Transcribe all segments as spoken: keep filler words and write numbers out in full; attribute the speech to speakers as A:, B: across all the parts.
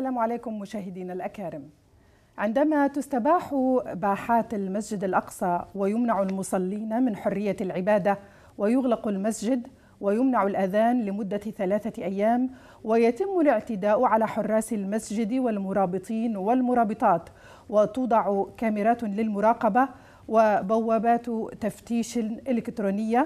A: السلام عليكم مشاهدينا الأكارم. عندما تستباح باحات المسجد الأقصى ويمنع المصلين من حرية العبادة ويغلق المسجد ويمنع الأذان لمدة ثلاثة أيام ويتم الاعتداء على حراس المسجد والمرابطين والمرابطات وتوضع كاميرات للمراقبة وبوابات تفتيش إلكترونية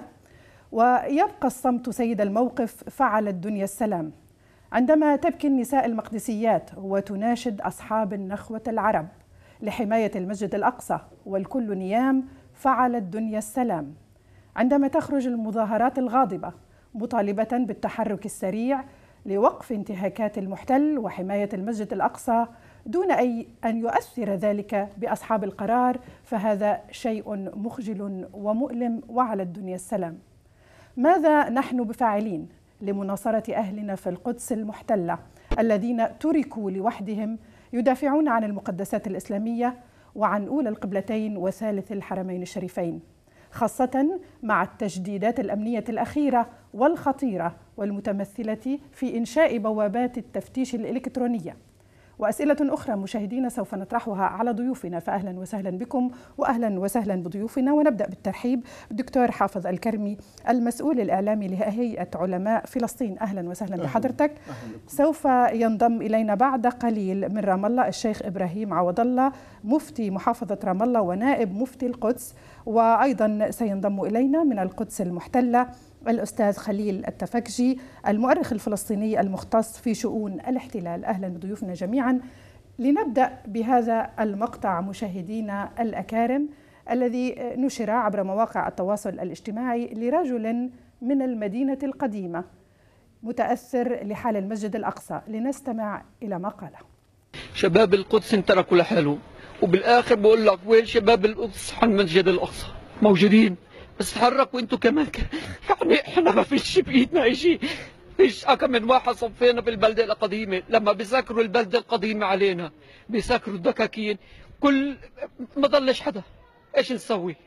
A: ويبقى الصمت سيد الموقف، فعل الدنيا السلام. عندما تبكي النساء المقدسيات وتناشد أصحاب النخوة العرب لحماية المسجد الأقصى والكل نيام، فعل الدنيا السلام. عندما تخرج المظاهرات الغاضبة مطالبة بالتحرك السريع لوقف انتهاكات المحتل وحماية المسجد الأقصى دون أي أن يؤثر ذلك بأصحاب القرار، فهذا شيء مخجل ومؤلم، وعلى الدنيا السلام. ماذا نحن بفاعلين لمناصرة أهلنا في القدس المحتلة الذين تركوا لوحدهم يدافعون عن المقدسات الإسلامية وعن أولى القبلتين وثالث الحرمين الشريفين، خاصة مع التجديدات الأمنية الأخيرة والخطيرة والمتمثلة في إنشاء بوابات التفتيش الإلكترونية؟ وأسئلة أخرى مشاهدينا سوف نطرحها على ضيوفنا، فأهلا وسهلا بكم وأهلا وسهلا بضيوفنا. ونبدأ بالترحيب بالدكتور حافظ الكرمي المسؤول الإعلامي لهيئة علماء فلسطين. أهلا وسهلا بحضرتك. سوف ينضم إلينا بعد قليل من رام الله الشيخ إبراهيم عوض الله مفتي محافظة رام الله ونائب مفتي القدس، وأيضا سينضم إلينا من القدس المحتلة الأستاذ خليل التفكجي المؤرخ الفلسطيني المختص في شؤون الاحتلال. أهلا بضيوفنا جميعا. لنبدأ بهذا المقطع مشاهدينا الأكارم الذي نشر عبر مواقع التواصل الاجتماعي لرجل من المدينة القديمة متأثر لحال المسجد الأقصى. لنستمع إلى ما قاله.
B: شباب القدس انتركوا لحالهم، وبالآخر بقول لك وين شباب القدس عن المسجد الأقصى؟ موجودين، بس تحركوا انتوا كمان. يعني احنا ما فيش بايدنا اي شيء، فيش اكم من واحد صفينا بالبلده القديمه. لما بيسكروا البلده القديمه علينا بيسكروا الدكاكين، كل ما ضلش حدا. ايش نسوي؟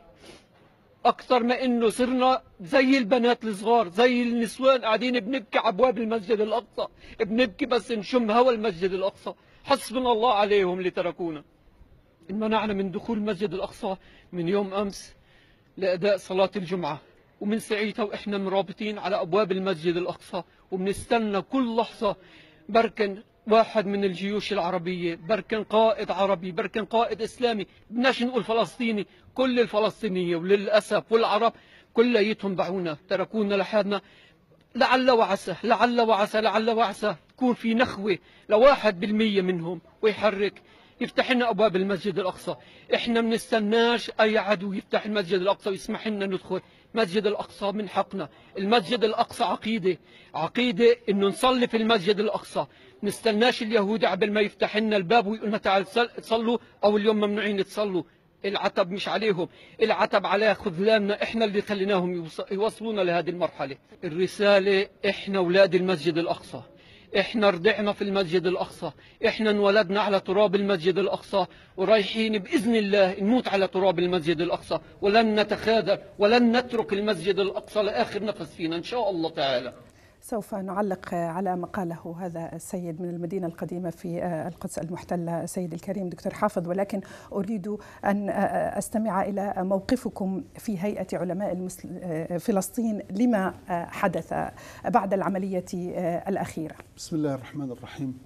B: اكثر ما انه صرنا زي البنات الصغار، زي النسوان قاعدين بنبكي على ابواب المسجد الاقصى، بنبكي بس نشم هوا المسجد الاقصى. حسبنا الله عليهم اللي تركونا. انمنعنا من دخول المسجد الاقصى من يوم امس لأداء صلاة الجمعة، ومن ساعتها وإحنا مرابطين على أبواب المسجد الأقصى وبنستنى كل لحظة بركن واحد من الجيوش العربية، بركن قائد عربي، بركن قائد إسلامي. بدناش نقول فلسطيني، كل الفلسطينية وللأسف والعرب كليتهم باعونا، تركونا لحالنا. لعل وعسى لعل وعسى لعل وعسى تكون في نخوة لواحد بالمية منهم ويحرك يفتح لنا ابواب المسجد الاقصى. احنا ما بنستناش اي عدو يفتح المسجد الاقصى ويسمح لنا ندخل. المسجد الاقصى من حقنا، المسجد الاقصى عقيده، عقيده انه نصلي في المسجد الاقصى. ما نستناش اليهودي قبل ما يفتح لنا الباب ويقول لنا تعال تصلوا، او اليوم ممنوعين تصلوا. العتب مش عليهم، العتب على خذلاننا، احنا اللي خليناهم يوصلونا لهذه المرحله. الرساله احنا اولاد المسجد الاقصى، احنا رضعنا في المسجد الاقصى، احنا انولدنا على تراب المسجد الاقصى، ورايحين باذن الله نموت على تراب المسجد الاقصى، ولن نتخاذل ولن نترك المسجد الاقصى لاخر نفس فينا ان شاء الله تعالى.
A: سوف نعلق على ما قاله هذا السيد من المدينة القديمة في القدس المحتلة سيد الكريم دكتور حافظ، ولكن أريد أن أستمع إلى موقفكم في هيئة علماء فلسطين لما حدث بعد العملية الأخيرة.
C: بسم الله الرحمن الرحيم.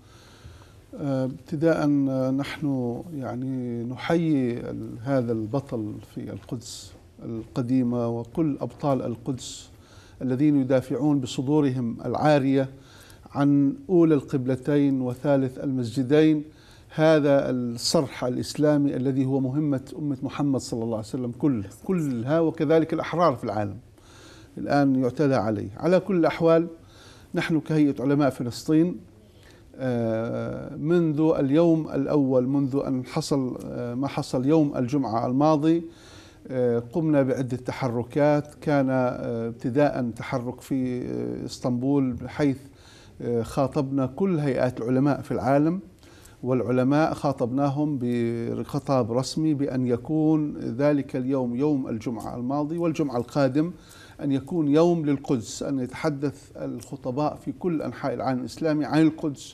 C: ابتداء نحن يعني نحيي هذا البطل في القدس القديمة وكل أبطال القدس الذين يدافعون بصدورهم العارية عن أولى القبلتين وثالث المسجدين، هذا الصرح الإسلامي الذي هو مهمة أمة محمد صلى الله عليه وسلم كل كلها، وكذلك الأحرار في العالم الآن يعتدى عليه. على كل الأحوال نحن كهيئة علماء فلسطين منذ اليوم الأول، منذ أن حصل ما حصل يوم الجمعة الماضي، قمنا بعدة تحركات. كان ابتداء تحرك في اسطنبول بحيث خاطبنا كل هيئات العلماء في العالم، والعلماء خاطبناهم بخطاب رسمي بأن يكون ذلك اليوم يوم الجمعة الماضي والجمعة القادم أن يكون يوم للقدس، أن يتحدث الخطباء في كل أنحاء العالم الإسلامي عن القدس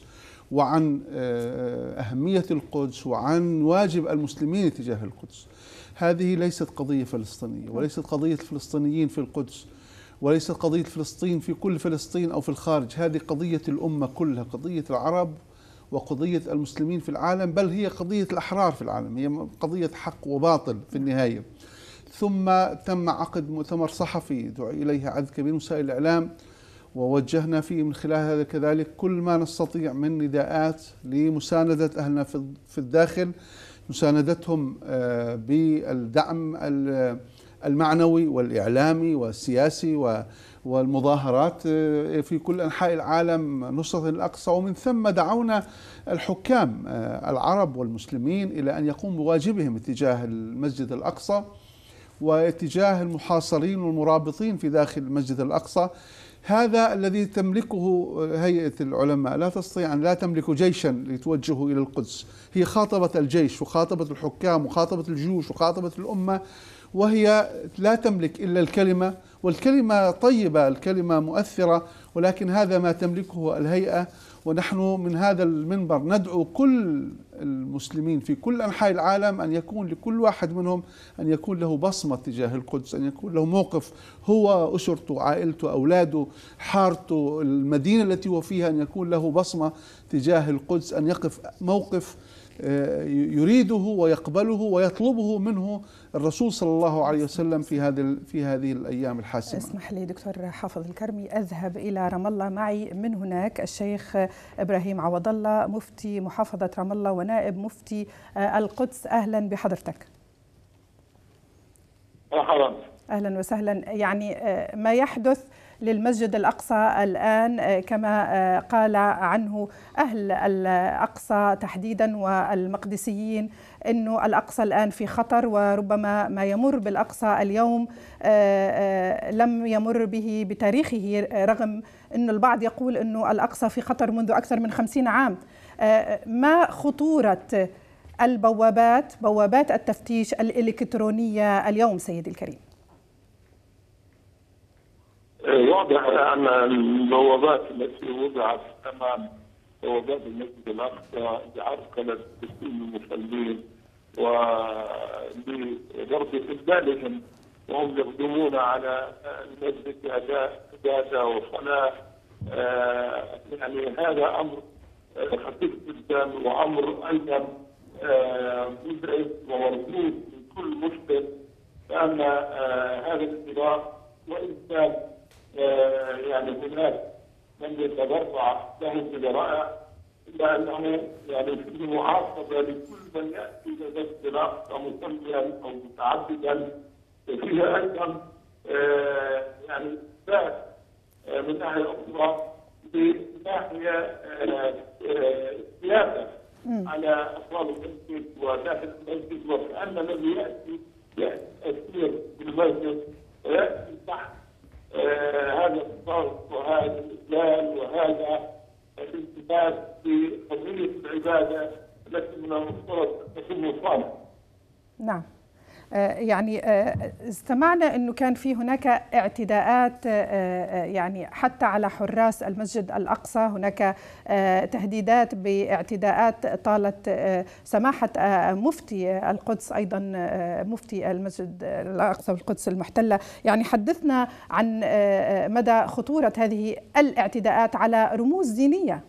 C: وعن أهمية القدس وعن واجب المسلمين تجاه القدس. هذه ليست قضية فلسطينية، وليست قضية الفلسطينيين في القدس، وليست قضية فلسطين في كل فلسطين أو في الخارج. هذه قضية الأمة كلها، قضية العرب وقضية المسلمين في العالم، بل هي قضية الأحرار في العالم، هي قضية حق وباطل في النهاية. ثم تم عقد مؤتمر صحفي دعي إليه عدد كبير من وسائل الإعلام، ووجهنا فيه من خلال هذا كذلك كل ما نستطيع من نداءات لمساندة أهلنا في الداخل، مساندتهم بالدعم المعنوي والإعلامي والسياسي والمظاهرات في كل أنحاء العالم نصرة الأقصى. ومن ثم دعونا الحكام العرب والمسلمين إلى أن يقوموا بواجبهم تجاه المسجد الأقصى واتجاه المحاصرين والمرابطين في داخل المسجد الأقصى. هذا الذي تملكه هيئة العلماء، لا تستطيع أن لا تملك جيشا لتوجهه إلى القدس. هي خاطبت الجيش وخاطبت الحكام وخاطبت الجيوش وخاطبت الأمة، وهي لا تملك إلا الكلمة، والكلمة طيبة، الكلمة مؤثرة، ولكن هذا ما تملكه الهيئة. ونحن من هذا المنبر ندعو كل المسلمين في كل أنحاء العالم أن يكون لكل واحد منهم أن يكون له بصمة تجاه القدس، أن يكون له موقف، هو أسرته، عائلته، أولاده، حارته، المدينة التي هو فيها، أن يكون له بصمة تجاه القدس، أن يقف موقف يريده ويقبله ويطلبه منه الرسول صلى الله عليه وسلم في هذه في هذه الأيام الحاسمة.
A: اسمح لي دكتور حافظ الكرمي أذهب إلى رام الله. معي من هناك الشيخ إبراهيم عوض الله، مفتي محافظة رام الله ونائب مفتي القدس. أهلا بحضرتك.
D: مرحبا.
A: أهلا وسهلا. يعني ما يحدث للمسجد الأقصى الآن كما قال عنه أهل الأقصى تحديدا والمقدسيين أنه الأقصى الآن في خطر، وربما ما يمر بالأقصى اليوم لم يمر به بتاريخه، رغم أن البعض يقول أنه الأقصى في خطر منذ أكثر من خمسين عام. ما خطورة البوابات، بوابات التفتيش الإلكترونية اليوم سيدي الكريم؟
D: واضح أن البوابات التي وضعت أمام بوابات المسجد الأقصى لعرقلة تسليم المصلين ولضرب إقبالهم وهم يقدمون على المسجد بأداء عبادة وصلاة. يعني هذا أمر خطير جدا، وأمر أيضا مزعج ومرفوض من كل مسلم، لأن هذا الاختراق وإن كان يعني هناك من يتبرع له بجراء، الا انه يعني فيه معاقبه لكل من ياتي الى مسجد الاقصى مصليا او متعبدا. فيها ايضا يعني اثبات من ناحيه اخرى بناحيه سياسه على افراد المسجد وداخل المسجد، وكان الذي ياتي ياتي بالمسجد وياتي تحت آه هذا الصرف وهذا الإسلام وهذا الالتفات بقضية العبادة التي من المفترض أن تكون صالحة.
A: نعم. يعني استمعنا أنه كان في هناك اعتداءات يعني حتى على حراس المسجد الأقصى، هناك تهديدات باعتداءات طالت سماحة مفتي القدس أيضا مفتي المسجد الأقصى والقدس المحتلة. يعني حدثنا عن مدى خطورة هذه الاعتداءات على رموز دينية.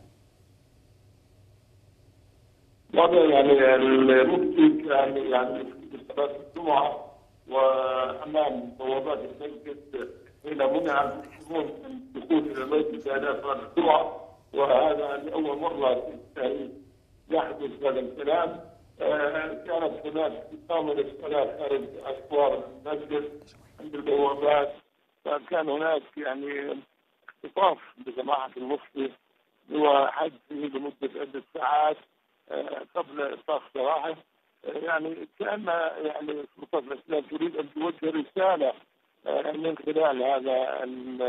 D: يعني المفتي كان يعني صلاة الجمعة وأمام بوابات المسجد حين منع المسلمون من الدخول إلى المسجد أثناء صلاة الجمعة، وهذا لأول مرة في التاريخ يحدث هذا الكلام. كانت هناك إقامة للصلاة خارج أسوار المسجد عند البوابات، فكان هناك يعني اختطاف بجماعة المفتي وحجزه لمدة عدة ساعات قبل إطلاق سراحه. يعني كأن يعني سلطات الإسلام تريد أن توجه رسالة من خلال هذا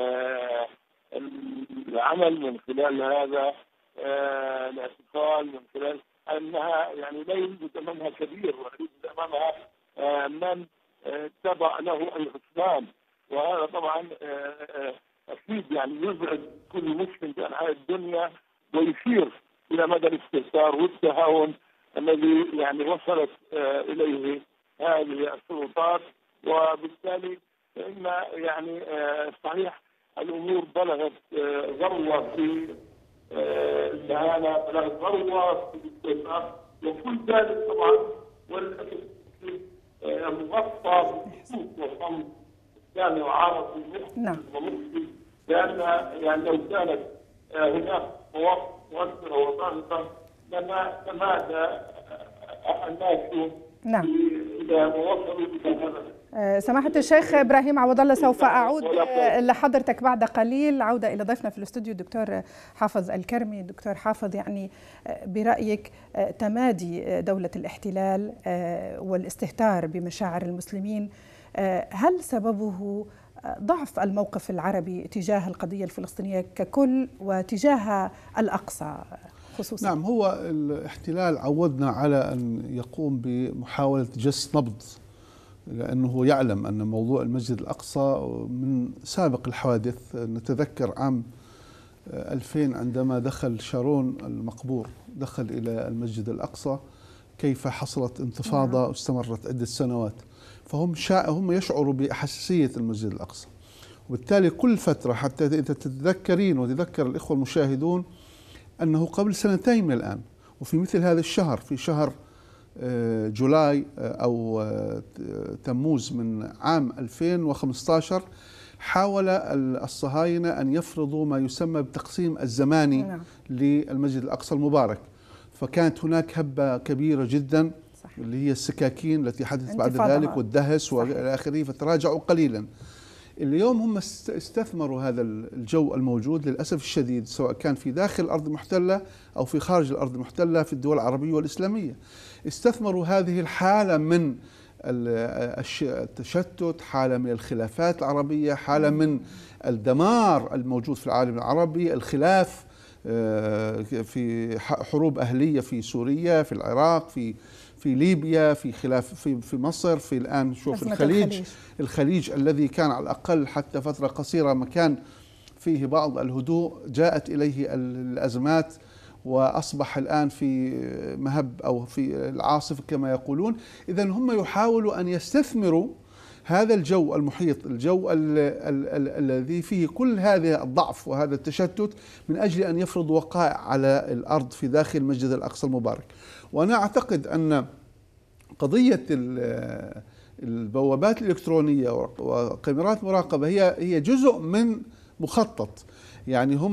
D: العمل، من خلال هذا الاعتقال، من خلال أنها يعني لا يوجد أمامها كبير ولا يوجد أمامها من تبع له الحكام. وهذا طبعا أكيد يعني يزعج كل مسلم في أنحاء الدنيا ويثير الى مدى الاستهتار والتهاون الذي يعني وصلت اليه هذه السلطات. وبالتالي فان يعني صحيح الامور بلغت ذروه في الدهانه، بلغت ذروه في الاستهتار، وكل ذلك طبعا والاسف مغطى بخطوط وصمت اسلامي وعربي
A: نعم.
D: ومخفي، لان يعني لو كانت هناك مواقف مؤثره وضاغطه لما تمادى الناس.
A: نعم.
D: اذا وصلوا الى هذا.
A: سماحة الشيخ إبراهيم عوض الله، سوف أعود لحضرتك بعد قليل. عودة إلى ضيفنا في الاستوديو الدكتور حافظ الكرمي. دكتور حافظ، يعني برأيك تمادي دولة الاحتلال والاستهتار بمشاعر المسلمين هل سببه ضعف الموقف العربي تجاه القضية الفلسطينية ككل وتجاه الأقصى خصوصا؟
C: نعم، هو الاحتلال عودنا على أن يقوم بمحاولة جس نبض، لأنه يعلم أن موضوع المسجد الأقصى من سابق الحوادث. نتذكر عام ألفين عندما دخل شارون المقبور دخل إلى المسجد الأقصى، كيف حصلت انتفاضة واستمرت عدة سنوات. فهم شا... هم يشعروا بحساسية المسجد الأقصى، وبالتالي كل فترة، حتى إذا تتذكرين وتذكر الإخوة المشاهدون أنه قبل سنتين من الآن وفي مثل هذا الشهر، في شهر جولاي أو تموز من عام ألفين وخمسة عشر، حاول الصهاينة أن يفرضوا ما يسمى بالتقسيم الزماني نعم. للمسجد الأقصى المبارك. فكانت هناك هبة كبيرة جدا صحيح. اللي هي السكاكين التي حدثت بعد ذلك والدهس وإلى آخره، فتراجعوا قليلا. اليوم هم استثمروا هذا الجو الموجود للأسف الشديد، سواء كان في داخل الأرض المحتلة أو في خارج الأرض المحتلة في الدول العربية والإسلامية. استثمروا هذه الحالة من التشتت، حالة من الخلافات العربية، حالة من الدمار الموجود في العالم العربي، الخلاف في حروب أهلية في سوريا، في العراق، في في ليبيا، في خلاف في في مصر، في الآن شوف الخليج. الخليج الخليج الذي كان على الأقل حتى فترة قصيرة مكان فيه بعض الهدوء، جاءت إليه الأزمات وأصبح الآن في مهب أو في العاصفة كما يقولون. إذن هم يحاولوا أن يستثمروا هذا الجو المحيط، الجو الذي فيه كل هذا الضعف وهذا التشتت، من أجل أن يفرضوا وقائع على الأرض في داخل المسجد الأقصى المبارك. وأنا أعتقد أن قضية البوابات الإلكترونية وكاميرات مراقبة هي هي جزء من مخطط. يعني هم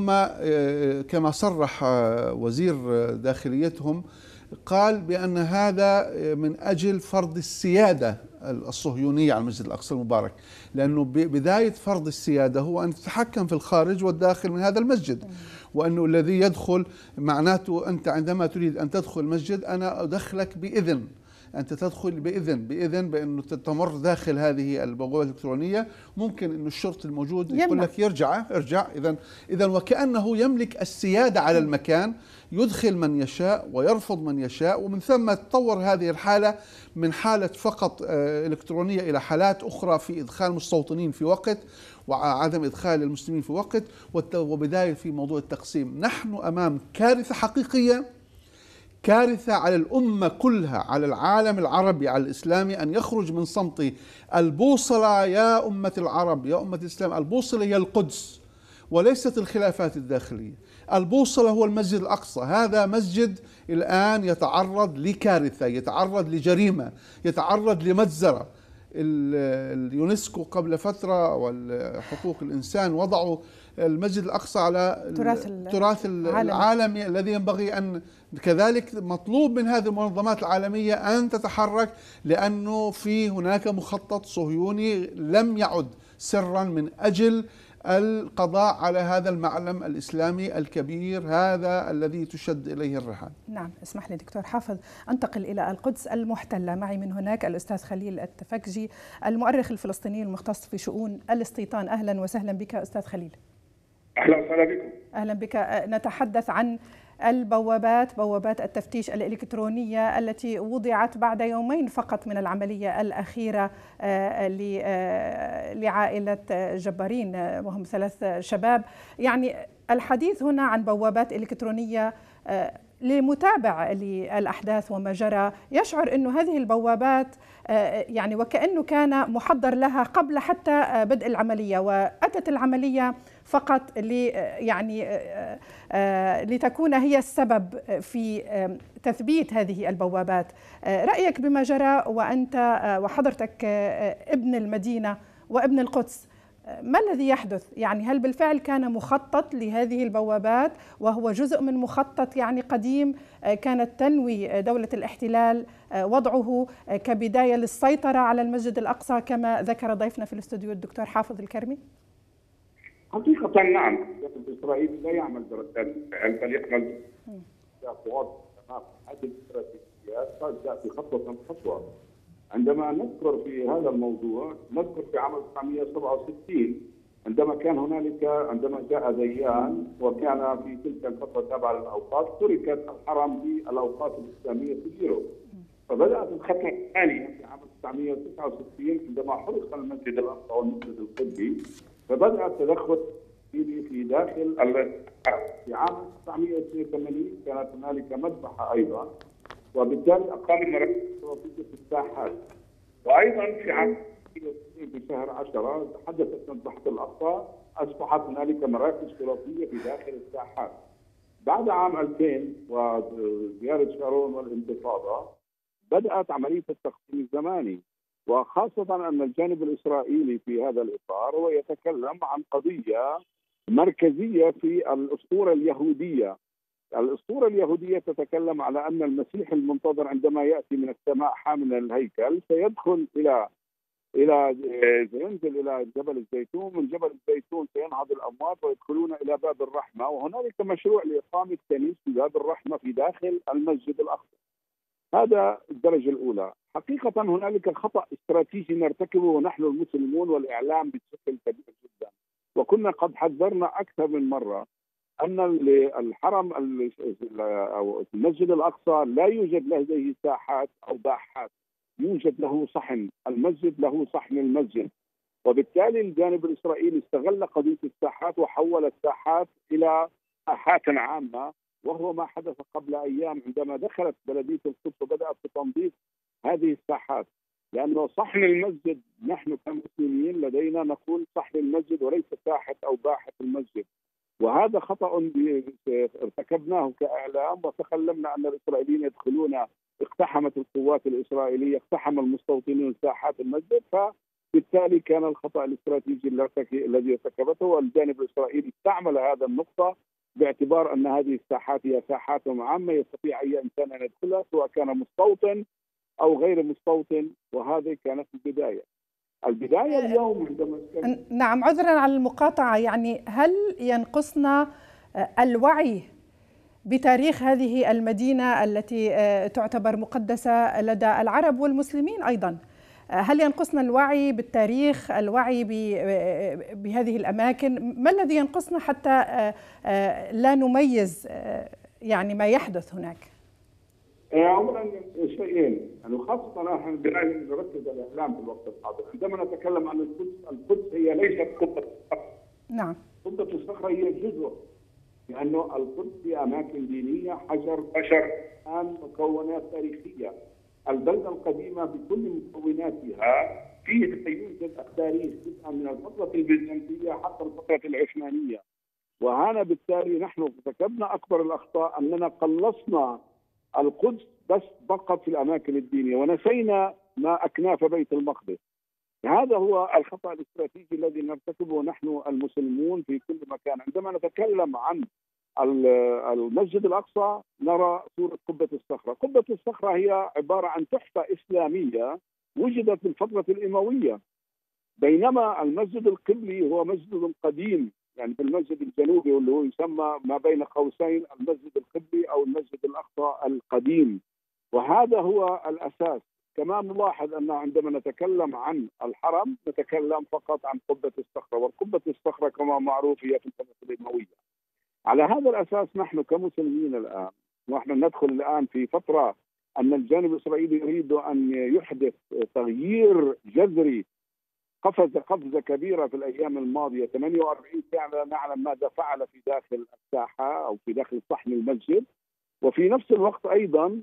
C: كما صرح وزير داخليتهم، قال بأن هذا من أجل فرض السيادة الصهيونية على المسجد الأقصى المبارك، لأنه بداية فرض السيادة هو أن تتحكم في الخارج والداخل من هذا المسجد، وأنه الذي يدخل معناته أنت عندما تريد أن تدخل المسجد أنا أدخلك بإذن، أنت تدخل بإذن بإذن بأنه تمر داخل هذه البوابة الإلكترونية. ممكن أن الشرطي الموجود يقول لك يرجع ارجع. إذن إذن وكأنه يملك السيادة على المكان، يدخل من يشاء ويرفض من يشاء. ومن ثم تطور هذه الحالة من حالة فقط إلكترونية إلى حالات أخرى في إدخال مستوطنين في وقت وعدم إدخال المسلمين في وقت، وبداية في موضوع التقسيم. نحن أمام كارثة حقيقية، كارثة على الأمة كلها، على العالم العربي، على الإسلامي، أن يخرج من صمت. البوصلة يا أمة العرب، يا أمة الإسلام، البوصلة هي القدس وليست الخلافات الداخلية. البوصلة هو المسجد الأقصى. هذا مسجد الآن يتعرض لكارثة، يتعرض لجريمة، يتعرض لمجزرة. اليونسكو قبل فترة والحقوق الإنسان وضعوا المسجد الأقصى على التراث العالمي الذي ينبغي أن كذلك مطلوب من هذه المنظمات العالمية أن تتحرك، لأنه في هناك مخطط صهيوني لم يعد سرا من أجل القضاء على هذا المعلم الإسلامي الكبير، هذا الذي تشد إليه الرحال.
A: نعم، اسمح لي دكتور حافظ أنتقل إلى القدس المحتلة. معي من هناك الأستاذ خليل التفكجي، المؤرخ الفلسطيني المختص في شؤون الاستيطان. أهلا وسهلا بك أستاذ خليل.
D: أهلا وسهلا بكم.
A: أهلا بك. نتحدث عن البوابات، بوابات التفتيش الإلكترونية التي وضعت بعد يومين فقط من العملية الأخيرة لعائلة جبارين، وهم ثلاث شباب. يعني الحديث هنا عن بوابات إلكترونية لمتابع للأحداث وما جرى يشعر أن هذه البوابات يعني وكأنه كان محضر لها قبل حتى بدء العملية، وأتت العملية فقط ل يعني لتكون هي السبب في تثبيت هذه البوابات. رأيك بما جرى وأنت وحضرتك ابن المدينة وابن القدس، ما الذي يحدث؟ يعني هل بالفعل كان مخطط لهذه البوابات وهو جزء من مخطط يعني قديم كانت تنوي دولة الاحتلال وضعه كبداية للسيطرة على المسجد الأقصى كما ذكر ضيفنا في الاستوديو الدكتور حافظ الكرمي؟
E: حقيقة نعم، الجانب الإسرائيلي لا يعمل دراسات فعل بل يعمل خطوات تمام. هذه الاستراتيجيات قد تأتي خطوة خطوة. عندما نذكر في هذا الموضوع نذكر في عام ألف وتسعمئة وسبعة وستين عندما كان هنالك عندما جاء ديان وكان في تلك الفترة تابعة للأوقاف تركت الحرم بالأوقاف الإسلامية تديره. فبدأت الخطوة الثانية في عام ألف وتسعمئة وتسعة وستين عندما حرق المسجد الأقصى والمسجد القبلي، فبدأ التدخل في داخل في عام ألف وتسعمئة واثنين وثمانين كانت هنالك مذبحة أيضا، وبالتالي أقام مراكز شرطية في الساحات. وأيضا في عام في شهر عشرة حدثت مذبحة الأقصى، أصبحت هنالك مراكز شرطية في داخل الساحات. بعد عام ألفين وزيارة شارون والانتفاضة بدأت عملية التقسيم الزماني، وخاصة أن الجانب الإسرائيلي في هذا الإطار هو يتكلم عن قضية مركزية في الأسطورة اليهودية. الأسطورة اليهودية تتكلم على أن المسيح المنتظر عندما يأتي من السماء حاملا الهيكل سيدخل إلى إلى سينزل إلى جبل الزيتون، من جبل الزيتون سينهض الأموات ويدخلون إلى باب الرحمة، وهنالك مشروع لإقامة كنيسة في باب الرحمة في داخل المسجد الأقصى. هذا الدرجة الأولى. حقيقة هنالك خطأ استراتيجي نرتكبه نحن المسلمون والإعلام بشكل كبير جدا، وكنا قد حذرنا أكثر من مرة أن الحرم أو المسجد الأقصى لا يوجد لديه ساحات أو باحات، يوجد له صحن، المسجد له صحن المسجد. وبالتالي الجانب الإسرائيلي استغل قضية الساحات وحول الساحات إلى ساحات عامة، وهو ما حدث قبل أيام عندما دخلت بلدية القدس وبدأت بتنظيف هذه الساحات. لأنه صحن المسجد نحن كمسلمين لدينا نقول صحن المسجد وليس ساحة أو باحة المسجد، وهذا خطأ ارتكبناه كإعلام وتكلمنا أن الإسرائيليين يدخلون، اقتحمت القوات الإسرائيلية اقتحم المستوطنين ساحات المسجد، فبالتالي كان الخطأ الاستراتيجي الذي ارتكبته، والجانب الإسرائيلي استعمل هذا النقطة باعتبار أن هذه الساحات هي ساحات عامة يستطيع أي إنسان أن يدخلها سواء كان مستوطن أو غير مستوطن، وهذه كانت البداية. البداية اليوم عندما
A: كان... نعم، عذرا على المقاطعة، يعني هل ينقصنا الوعي بتاريخ هذه المدينة التي تعتبر مقدسة لدى العرب والمسلمين أيضا؟ هل ينقصنا الوعي بالتاريخ، الوعي بهذه الأماكن؟ ما الذي ينقصنا حتى لا نميز يعني ما يحدث هناك؟
E: عمرا شيئين، يعني خاصة نحن بداية نركز على الإعلام في الوقت الحاضر. عندما نتكلم عن القدس، القدس هي ليست قبة الصخرة.
A: نعم.
E: قبة الصخرة هي جزء، لأنه القدس هي أماكن دينية، حجر، بشر، مكونات تاريخية. البلدة القديمة بكل مكوناتها فيه يوجد التاريخ بدءا من الفترة البيزنطية حتى الفترة العثمانية. وهنا بالتالي نحن ارتكبنا أكبر الأخطاء أننا قلصنا القدس بس فقط في الأماكن الدينية ونسينا ما أكناف بيت المقدس. هذا هو الخطأ الاستراتيجي الذي نرتكبه نحن المسلمون في كل مكان. عندما نتكلم عن المسجد الأقصى نرى صورة قبة الصخرة. قبة الصخرة هي عبارة عن تحفة إسلامية وجدت في الفترة الإموية، بينما المسجد القبلي هو مسجد قديم، يعني في المسجد الجنوبي واللي هو يسمى ما بين قوسين المسجد القبلي أو المسجد الأقصى القديم، وهذا هو الأساس. كمان نلاحظ أن عندما نتكلم عن الحرم نتكلم فقط عن قبة الصخرة، والقبة الصخرة كما معروف هي في الفترة الإموية. على هذا الأساس نحن كمسلمين الآن ونحن ندخل الآن في فترة أن الجانب الإسرائيلي يريد أن يحدث تغيير جذري، قفز قفزة كبيرة في الأيام الماضية. ثمانية وأربعين ساعة لا نعلم ماذا فعل في داخل الساحة أو في داخل صحن المسجد، وفي نفس الوقت أيضا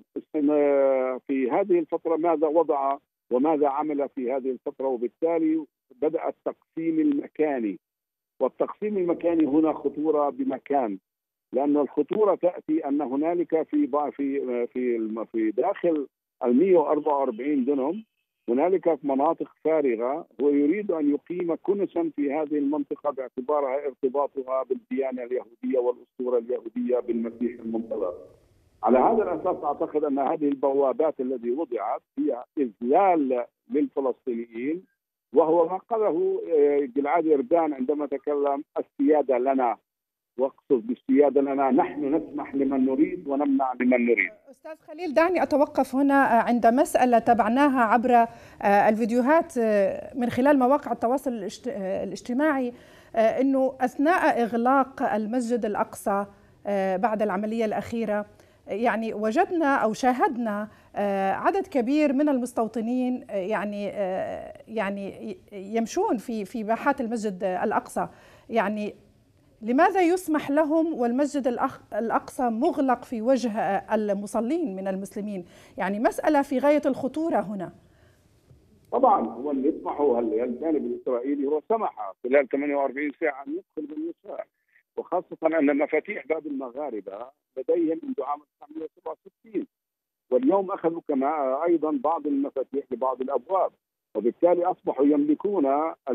E: في هذه الفترة ماذا وضع وماذا عمل في هذه الفترة، وبالتالي بدأ التقسيم المكاني. والتقسيم المكاني هنا خطورة بمكان، لأن الخطورة تأتي أن هنالك في في في في داخل ال مئة وأربعة وأربعين دنم هنالك مناطق فارغة، ويريد أن يقيم كنسا في هذه المنطقة باعتبارها ارتباطها بالديانة اليهودية والأسطورة اليهودية بالمسيح المنتظر. على هذا الأساس أعتقد أن هذه البوابات التي وضعت هي إذلال للفلسطينيين، وهو ما قاله جلعاد إردان عندما تكلم السيادة لنا، واقصد بالسيادة لنا نحن نسمح لمن نريد ونمنع لمن نريد.
A: أستاذ خليل، دعني أتوقف هنا عند مسألة تابعناها عبر الفيديوهات من خلال مواقع التواصل الاجتماعي، أنه أثناء إغلاق المسجد الأقصى بعد العملية الأخيرة يعني وجدنا أو شاهدنا عدد كبير من المستوطنين يعني يعني يمشون في في باحات المسجد الأقصى. يعني لماذا يسمح لهم والمسجد الأقصى مغلق في وجه المصلين من المسلمين؟ يعني مسألة في غاية الخطورة هنا.
E: طبعا هو اللي يسمحوا الجانب الإسرائيلي هو سمح خلال ثمانية وأربعين ساعة أن يدخل بالنساء، وخاصة أن مفاتيح باب المغاربة لديهم منذ عام ألف وتسعمئة وسبعة وستين، واليوم أخذوا كما أيضا بعض المفاتيح لبعض الأبواب، وبالتالي أصبحوا يملكون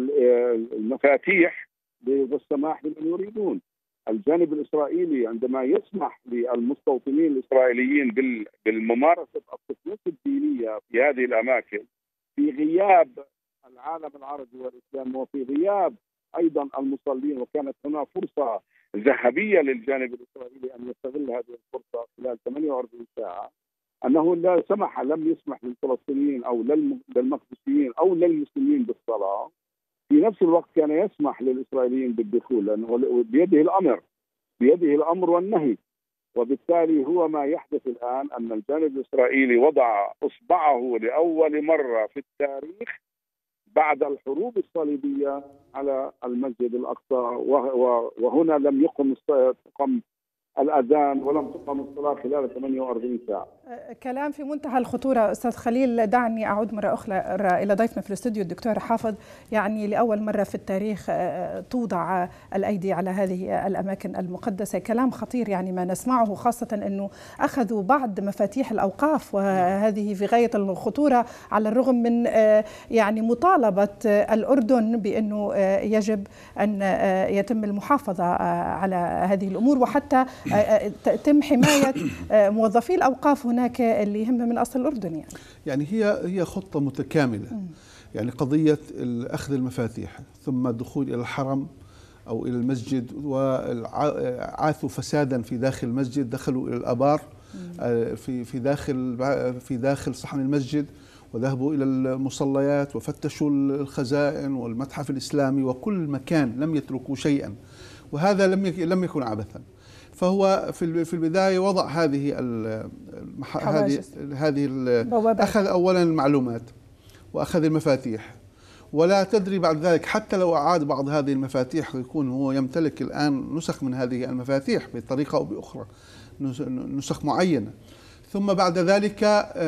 E: المفاتيح والسماح لمن يريدون. الجانب الإسرائيلي عندما يسمح للمستوطنين الإسرائيليين بالممارسة الطقوس الدينية في هذه الأماكن في غياب العالم العربي والإسلام وفي غياب أيضا المصلين، وكانت هنا فرصة ذهبية للجانب الإسرائيلي أن يستغل هذه الفرصة خلال ثمانية وأربعين ساعة، أنه لا سمح لم يسمح للفلسطينيين أو للمقدسيين أو للمسلمين بالصلاة، في نفس الوقت كان يسمح للإسرائيليين بالدخول، لأنه بيده الأمر بيده الأمر والنهي. وبالتالي هو ما يحدث الآن أن الجانب الإسرائيلي وضع إصبعه لأول مرة في التاريخ بعد الحروب الصليبية على المسجد الأقصى، وهنا لم يقم تقم الأذان ولم تقم الصلاة خلال ثمانية وأربعين ساعة.
A: كلام في منتهى الخطورة. أستاذ خليل، دعني أعود مرة أخرى إلى ضيفنا في الاستوديو الدكتور حافظ. يعني لأول مرة في التاريخ توضع الأيدي على هذه الأماكن المقدسة، كلام خطير يعني ما نسمعه، خاصة أنه أخذوا بعض مفاتيح الأوقاف، وهذه في غاية الخطورة على الرغم من يعني مطالبة الأردن بأنه يجب أن يتم المحافظة على هذه الأمور، وحتى تم حماية موظفي الأوقاف هناك اللي هم من أصل الأردن. يعني يعني
C: هي هي خطة متكاملة. م. يعني قضية أخذ المفاتيح ثم الدخول إلى الحرم أو إلى المسجد، وعاثوا فسادا في داخل المسجد، دخلوا إلى الآبار في في داخل في داخل صحن المسجد، وذهبوا إلى المصليات وفتشوا الخزائن والمتحف الإسلامي وكل مكان، لم يتركوا شيئا، وهذا لم لم يكن عبثا. فهو في في البدايه وضع هذه المح... هذه هذه اخذ اولا المعلومات واخذ المفاتيح، ولا تدري بعد ذلك حتى لو اعاد بعض هذه المفاتيح يكون هو يمتلك الان نسخ من هذه المفاتيح بطريقه او باخرى، نسخ معينه، ثم بعد ذلك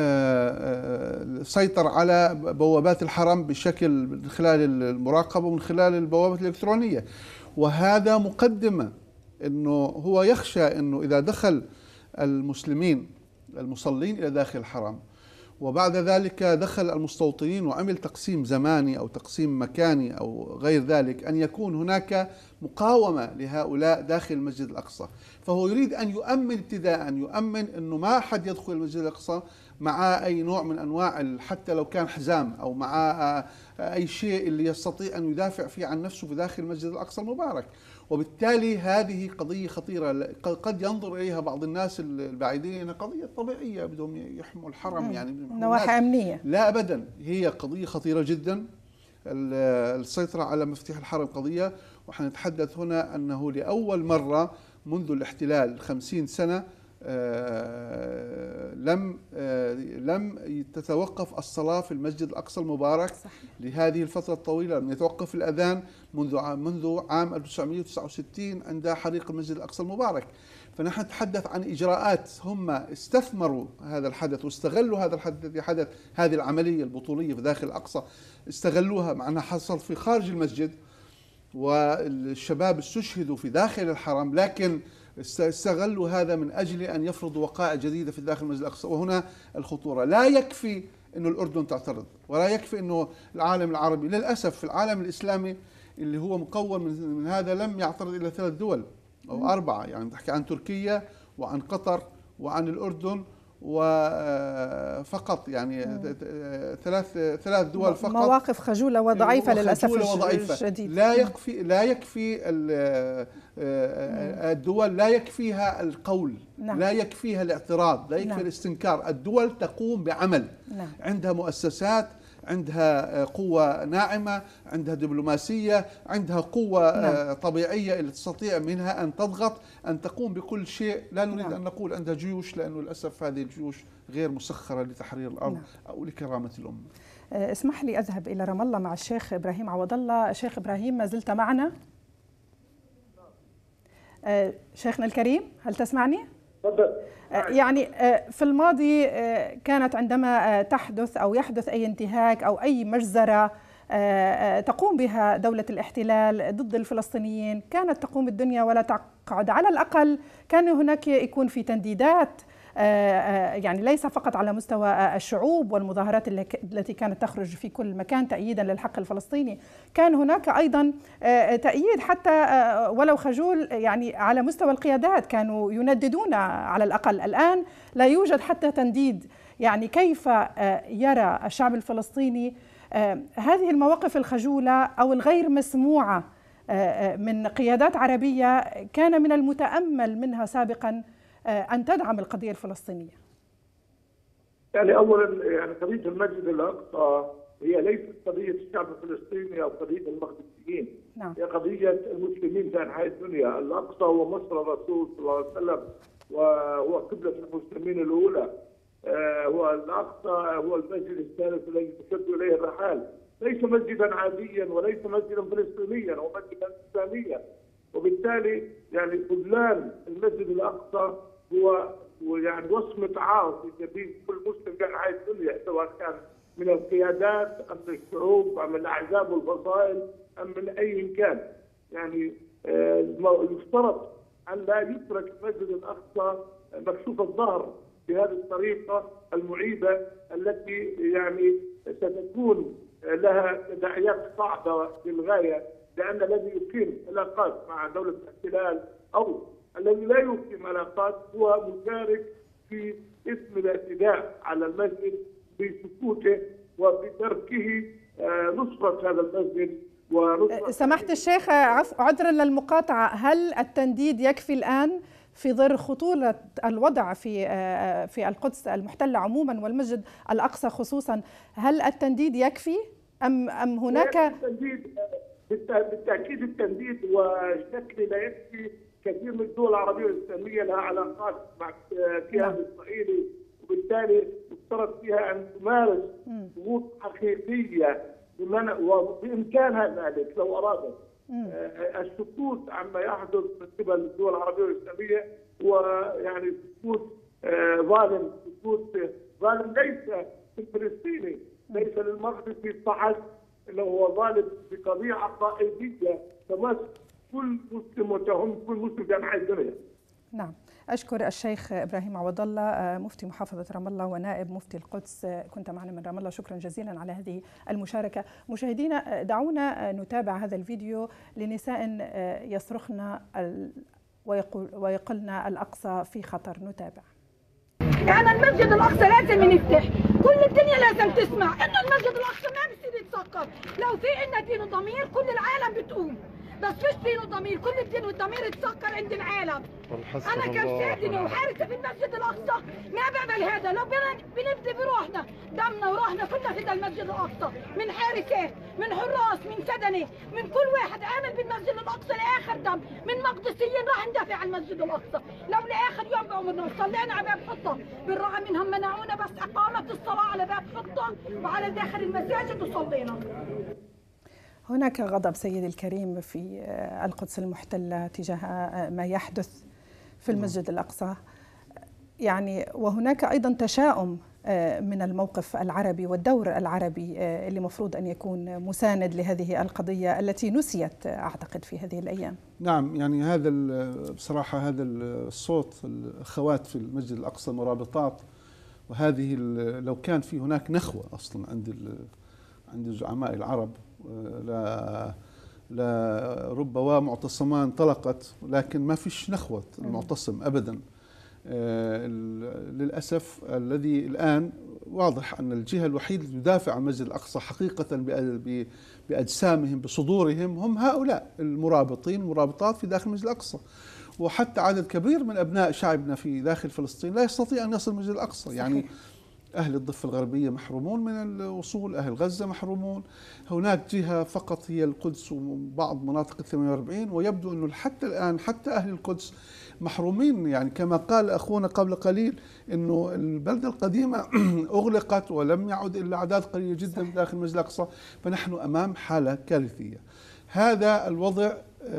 C: سيطر على بوابات الحرم بشكل من خلال المراقبه ومن خلال البوابات الالكترونيه، وهذا مقدمه انه هو يخشى انه اذا دخل المسلمين المصلين الى داخل الحرم وبعد ذلك دخل المستوطنين وعمل تقسيم زماني او تقسيم مكاني او غير ذلك، ان يكون هناك مقاومه لهؤلاء داخل المسجد الاقصى. فهو يريد ان يؤمن ابتداء، يؤمن انه ما حد يدخل المسجد الاقصى مع اي نوع من انواع حتى لو كان حزام او مع اي شيء اللي يستطيع ان يدافع فيه عن نفسه في داخل المسجد الاقصى المبارك. وبالتالي هذه قضية خطيرة قد ينظر إليها بعض الناس البعيدين أنها قضية طبيعية بدهم يحموا الحرم، يعني
A: نواحي أمنية.
C: لا أبدا، هي قضية خطيرة جدا. السيطرة على مفاتيح الحرم قضية، ونتحدث هنا أنه لأول مرة منذ الاحتلال خمسين سنة لم لم تتوقف الصلاة في المسجد الأقصى المبارك صحيح. لهذه الفترة الطويلة. لم يتوقف الأذان منذ عام منذ عام ألف وتسعمئة وتسعة وستين عند حريق المسجد الأقصى المبارك. فنحن نتحدث عن إجراءات هم استثمروا هذا الحدث واستغلوا هذا الحدث حدث هذه العملية البطولية في داخل الأقصى، استغلوها مع أنها حصل في خارج المسجد والشباب استشهدوا في داخل الحرم، لكن استغلوا هذا من أجل أن يفرضوا وقائع جديدة في داخل المسجد الأقصى. وهنا الخطورة، لا يكفي أنه الأردن تعترض ولا يكفي أنه العالم العربي، للأسف في العالم الإسلامي اللي هو مكون من هذا لم يعترض إلا ثلاث دول أو أربعة، يعني تحكي عن تركيا وعن قطر وعن الأردن وفقط، يعني ثلاث ثلاث دول فقط.
A: مواقف خجولة وضعيفة للأسف
C: الشديد. لا يكفي لا يكفي الدول لا يكفيها القول، نعم. لا يكفيها الاعتراض، لا يكفي نعم. الاستنكار. الدول تقوم بعمل، نعم. عندها مؤسسات، عندها قوة ناعمة، عندها دبلوماسية، عندها قوة نعم. طبيعية اللي تستطيع منها أن تضغط، أن تقوم بكل شيء. لا نريد نعم. أن نقول عندها جيوش، لأنه للأسف هذه الجيوش غير مسخرة لتحرير الأرض نعم. أو لكرامة الأمة.
A: اسمح لي أذهب إلى رام الله مع الشيخ إبراهيم عوض الله. شيخ إبراهيم، ما زلت معنا؟ شيخنا الكريم، هل تسمعني؟
D: تفضل.
A: يعني في الماضي كانت عندما تحدث أو يحدث أي انتهاك أو أي مجزرة تقوم بها دولة الاحتلال ضد الفلسطينيين، كانت تقوم الدنيا ولا تقعد. على الأقل كان هناك يكون في تنديدات، يعني ليس فقط على مستوى الشعوب والمظاهرات التي كانت تخرج في كل مكان تأييدا للحق الفلسطيني، كان هناك أيضا تأييد حتى ولو خجول، يعني على مستوى القيادات كانوا ينددون على الأقل. الآن لا يوجد حتى تنديد. يعني كيف يرى الشعب الفلسطيني هذه المواقف الخجولة أو الغير مسموعة من قيادات عربية كان من المتأمل منها سابقا أن تدعم القضية الفلسطينية؟
D: يعني أولا يعني قضية المسجد الأقصى هي ليست قضية الشعب الفلسطيني أو قضية المقدسيين،
A: نعم.
D: هي قضية المسلمين في أنحاء الدنيا. الأقصى هو مصر الرسول صلى الله عليه وسلم وهو قبلة المسلمين الأولى. هو الأقصى هو المسجد الثالث الذي تشد إليه الرحال، ليس مسجدا عاديا وليس مسجدا فلسطينيا، هو مسجدا إسلاميا. وبالتالي يعني خذلان المسجد الأقصى هو يعني وصمة عار في جبين كل مسلم في أنحاء الدنيا، سواء كان من القيادات أم من الشعوب أم من الأحزاب والفصائل أم من أي كان. يعني يفترض أن لا يترك المسجد الأقصى مكشوف الظهر بهذه الطريقة المعيبة التي يعني ستكون لها تداعيات صعبة للغاية، لأن الذي يقيم علاقات مع دولة الاحتلال أو الذي لا يقيم علاقات هو مشارك في اسم الاعتداء على المسجد بسكوته وبتركه نصرة هذا المسجد ونصرة.
A: سمحت الشيخ، عذرا للمقاطعة، هل التنديد يكفي الآن في ظل خطورة الوضع في في القدس المحتلة عموما والمسجد الأقصى خصوصا؟ هل التنديد يكفي أم أم هناك
D: التنديد؟ بالتأكيد التنديد وشكل لا يكفي. كثير من الدول العربية والإسلامية لها علاقات مع الكيان الإسرائيلي، وبالتالي يفترض فيها أن تمارس ضغوط حقيقية وبإمكانها ذلك لو أرادت. السكوت عما يحدث من قبل الدول العربية والإسلامية ويعني سكوت ظالم، سكوت ظالم ليس للفلسطيني، ليس للمقدسي فحسب، انه هو ظالم بقضيه عقائديه تمس كل مسلم وتهم كل مسلم في انحاء الدنيا.
A: نعم، أشكر الشيخ إبراهيم عوض الله مفتي محافظة رام الله ونائب مفتي القدس، كنت معنا من رام الله، شكرا جزيلا على هذه المشاركة. مشاهدينا، دعونا نتابع هذا الفيديو لنساء يصرخن ويقول ويقولن الأقصى في خطر. نتابع.
F: يعني المسجد الأقصى لازم ينفتح، كل الدنيا لازم تسمع إنه المسجد الأقصى ما بصير يتسقط، لو في عندنا دين وضمير كل العالم بتقوم. بس فيش دين وضمير، كل الدين والضمير اتسكر عند العالم. انا كرشادني وحارسه في المسجد الاقصى ما بقبل هذا، لو بنبذل بروحنا دمنا وروحنا كلنا في المسجد الاقصى، من حارسات من حراس من سدنه من كل واحد امن بالمسجد الاقصى لاخر دم، من مقدسيين راح ندافع عن المسجد الاقصى لو لاخر يوم بعمرنا. صلينا على باب حطه بالرغم منهم منعونا، بس اقامت الصلاه على باب حطه وعلى داخل المساجد وصلينا.
A: هناك غضب سيدي الكريم في القدس المحتلة تجاه ما يحدث في المسجد الأقصى، يعني وهناك أيضا تشاؤم من الموقف العربي والدور العربي اللي مفروض أن يكون مساند لهذه القضية التي نسيت أعتقد في هذه الأيام.
C: نعم، يعني هذا بصراحة هذا الصوت الأخوات في المسجد الأقصى المرابطات، وهذه لو كان في هناك نخوة أصلا عند عند الزعماء العرب، لا لا ربما معتصمان انطلقت، لكن ما فيش نخوة المعتصم أبدا. للأسف الذي الآن واضح أن الجهة الوحيدة التي تدافع عن المسجد الأقصى حقيقة بأجسامهم بصدورهم هم هؤلاء المرابطين المرابطات في داخل المسجد الأقصى، وحتى عدد كبير من أبناء شعبنا في داخل فلسطين لا يستطيع أن يصل المسجد الأقصى. يعني أهل الضفة الغربية محرومون من الوصول، أهل غزة محرومون، هناك جهة فقط هي القدس وبعض مناطق الثمانية وأربعين، ويبدو أنه حتى الآن حتى أهل القدس محرومين. يعني كما قال أخونا قبل قليل أنه البلدة القديمة أغلقت ولم يعد إلا أعداد قليلة جدا داخل المسجد الأقصى، فنحن أمام حالة كارثية. هذا الوضع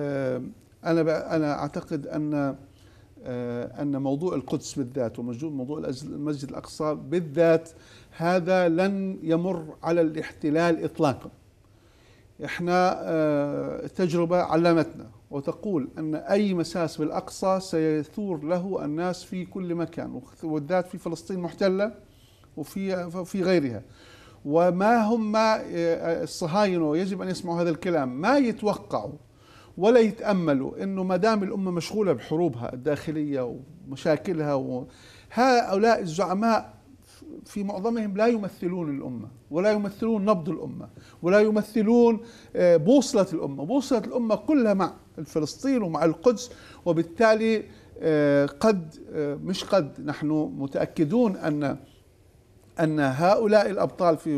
C: أنا أنا أعتقد أن أن موضوع القدس بالذات وموضوع المسجد الأقصى بالذات هذا لن يمر على الاحتلال إطلاقا. إحنا التجربة علمتنا وتقول أن أي مساس بالأقصى سيثور له الناس في كل مكان، وبالذات في فلسطين المحتلة وفي في غيرها. وما هم الصهاينة ويجب أن يسمعوا هذا الكلام، ما يتوقعوا ولا يتأملوا أنه ما دام الأمة مشغولة بحروبها الداخلية ومشاكلها، وهؤلاء الزعماء في معظمهم لا يمثلون الأمة ولا يمثلون نبض الأمة ولا يمثلون بوصلة الأمة. بوصلة الأمة كلها مع فلسطين ومع القدس، وبالتالي قد مش قد نحن متأكدون أن أن هؤلاء الأبطال في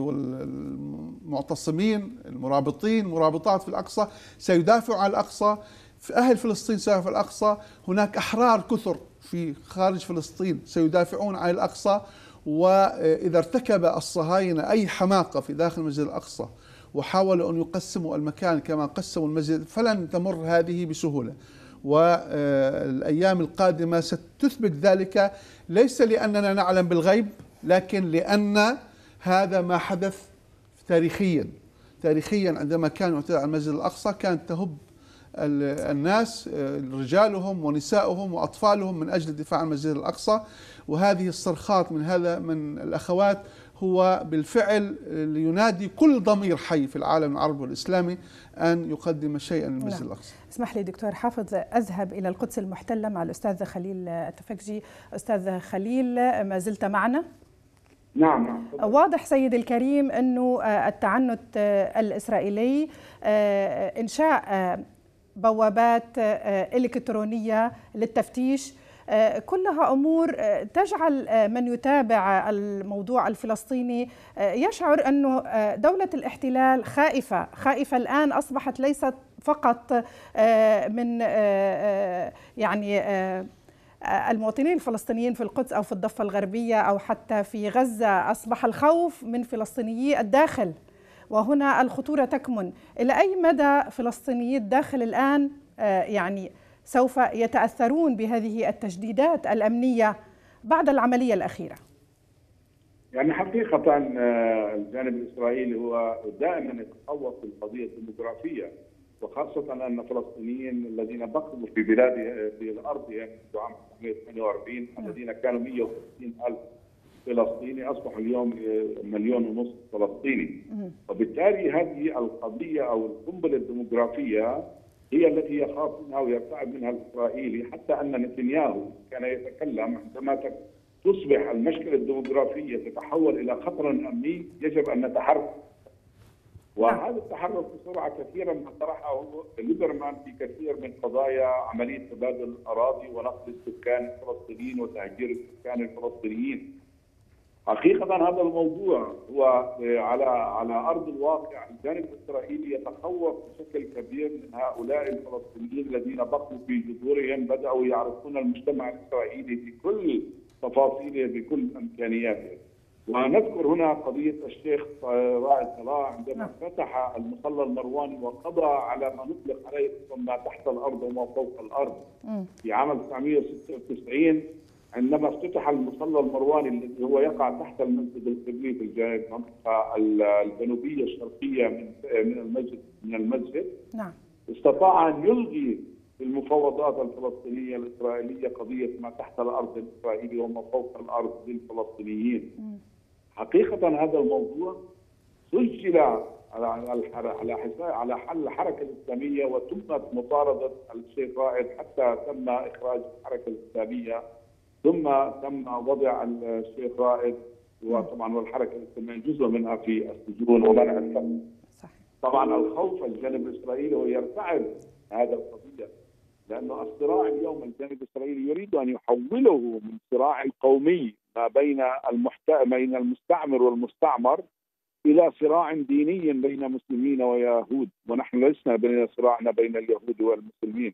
C: المعتصمين المرابطين مرابطات في الأقصى سيدافعوا عن الأقصى، في أهل فلسطين سيدافعوا عن الأقصى، هناك أحرار كثر في خارج فلسطين سيدافعون عن الأقصى. وإذا ارتكب الصهاينة أي حماقة في داخل المسجد الأقصى وحاولوا أن يقسموا المكان كما قسموا المسجد فلن تمر هذه بسهولة، والأيام القادمة ستثبت ذلك، ليس لأننا نعلم بالغيب لكن لأن هذا ما حدث تاريخيا. تاريخيا عندما كان يعتدى على المسجد الأقصى كانت تهب الناس رجالهم ونسائهم وأطفالهم من أجل الدفاع عن المسجد الأقصى، وهذه الصرخات من هذا من الأخوات هو بالفعل ينادي كل ضمير حي في العالم العربي والإسلامي أن يقدم شيئا للمسجد الأقصى.
A: اسمح لي دكتور حافظ أذهب إلى القدس المحتلة مع الأستاذ خليل التفكجي. أستاذ خليل، ما زلت معنا؟
E: نعم نعم.
A: واضح سيدي الكريم أنه التعنت الإسرائيلي إنشاء بوابات إلكترونية للتفتيش كلها أمور تجعل من يتابع الموضوع الفلسطيني يشعر أنه دولة الاحتلال خائفة خائفة الآن، أصبحت ليست فقط من يعني المواطنين الفلسطينيين في القدس أو في الضفة الغربية أو حتى في غزة، أصبح الخوف من فلسطينيي الداخل، وهنا الخطورة تكمن. إلى أي مدى فلسطينيي الداخل الآن يعني سوف يتأثرون بهذه التجديدات الأمنية بعد العملية الأخيرة؟
E: يعني حقيقة الجانب الإسرائيلي هو دائما يتخوف من القضية الديموغرافية، وخاصة أن الفلسطينيين الذين بقوا في بلاد في الأرض يعني منذ عام تسعمائة وثمانية وأربعين الذين كانوا مئة وخمسين ألف فلسطيني أصبحوا اليوم مليون ونصف فلسطيني، وبالتالي هذه القضية أو القنبلة الديموغرافية هي التي يخاف منها ويرتعب منها الإسرائيلي، حتى أن نتنياهو كان يتكلم عندما تصبح المشكلة الديموغرافية تتحول إلى خطر أمني يجب أن نتحرك وهذا التحرك بسرعه كثيرا ما طرحه ليبرمان في كثير من قضايا عمليه تبادل الاراضي ونقل السكان الفلسطينيين وتهجير السكان الفلسطينيين. حقيقه هذا الموضوع هو على على ارض الواقع الجانب الاسرائيلي يتخوف بشكل كبير من هؤلاء الفلسطينيين الذين بقوا في جذورهم، بداوا يعرفون المجتمع الاسرائيلي بكل تفاصيله بكل امكانياته. ونذكر هنا قضيه الشيخ رائد صلاح عندما فتح المصلى المرواني وقضى على ما نطلق عليه ما تحت الارض وما فوق الارض في عام ألف وتسعمئة وستة وتسعين، عندما افتتح المصلى المرواني الذي هو يقع تحت المسجد القبلي في المنطقه الجنوبيه الشرقيه من من المسجد من المسجد
A: نعم.
E: استطاع ان يلغي المفاوضات الفلسطينيه الاسرائيليه قضيه ما تحت الارض الاسرائيلي وما فوق الارض للفلسطينيين. حقيقه هذا الموضوع سجل على على على حل الحركه الاسلاميه وتمت مطارده الشيخ رائد حتى تم اخراج الحركه الاسلاميه، ثم تم وضع الشيخ رائد وطبعا والحركه الاسلاميه جزء منها في السجون ومنع السفر. طبعا الخوف الجانب الاسرائيلي هو يرتعب هذا القضيه، لانه الصراع اليوم الجانب الاسرائيلي يريد ان يحوله من صراع قومي ما بين المحت... بين المستعمر والمستعمر الى صراع ديني بين مسلمين ويهود، ونحن لسنا بين صراعنا بين اليهود والمسلمين.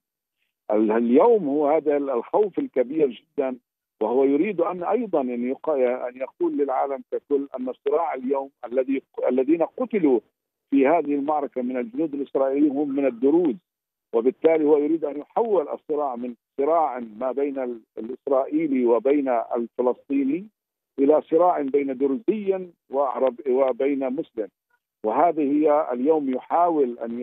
E: اليوم هو هذا الخوف الكبير جدا، وهو يريد ان ايضا ان ان يقول للعالم ككل ان الصراع اليوم الذي الذين قتلوا في هذه المعركه من الجنود الاسرائيليين هم من الدروز، وبالتالي هو يريد ان يحول الصراع من صراع ما بين الاسرائيلي وبين الفلسطيني الى صراع بين درزي وعرب وبين مسلم، وهذه هي اليوم يحاول ان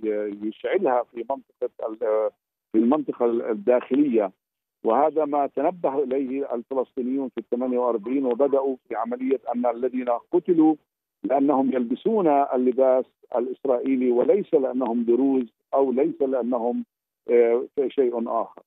E: يشعلها في منطقه في المنطقه الداخليه، وهذا ما تنبه اليه الفلسطينيون في الثمانية وأربعين وبداوا في عمليه ان الذين قتلوا لانهم يلبسون اللباس الاسرائيلي وليس لانهم دروز او ليس لانهم شيء اخر.